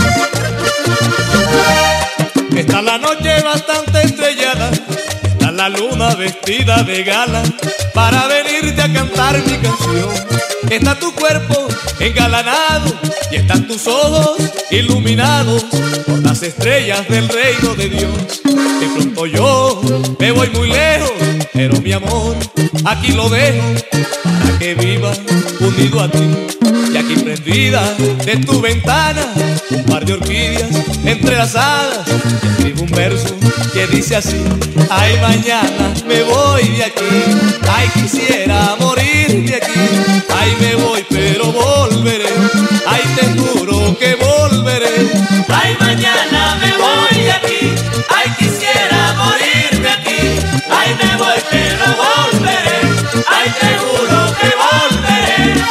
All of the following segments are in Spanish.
Está la noche bastante estrellada, está la luna vestida de gala para venirte a cantar mi canción. Está tu cuerpo engalanado y están tus ojos iluminados por las estrellas del reino de Dios. De pronto yo me voy muy lejos, pero mi amor aquí lo dejo para que viva unido a ti. Y aquí prendida de tu ventana un par de orquídeas entrelazadas, y escribo un verso que dice así: ay, mañana me voy de aquí, ay, quisiera morir de aquí, ay, me voy pero volveré, ay, te juro que volveré. Ay, mañana me voy de aquí, ay, quisiera morirme aquí, ay, me voy pero volveré, ay, te juro que volveré.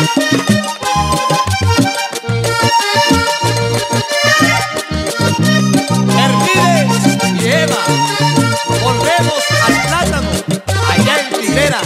Hermides y Eva, volvemos al plátano, allá en Figuera.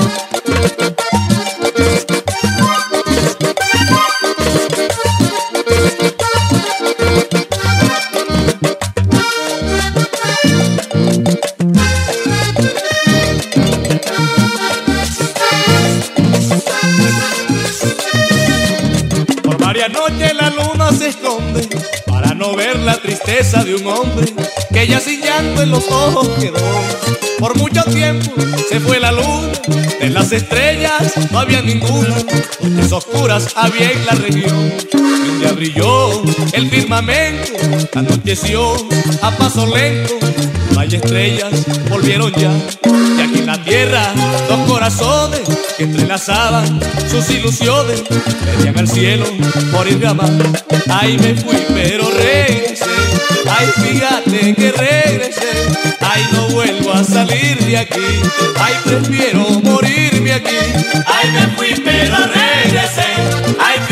Por varias noches la luna se esconde para no ver la tristeza de un hombre que ya sin llanto en los ojos quedó. Por mucho tiempo se fue la luna, de las estrellas no había ninguna, noches oscuras había en la región. Y un día brilló el firmamento, anocheció a paso lento, no hay estrellas, volvieron ya. Y aquí en la tierra dos corazones que entrelazaban sus ilusiones pedían al cielo morir de amar. Ay, me fui pero regresé, ay, fíjate que regresé, ay, no vuelvo a salir de aquí, ay, prefiero morirme aquí. Ay, me fui pero regresé, ay,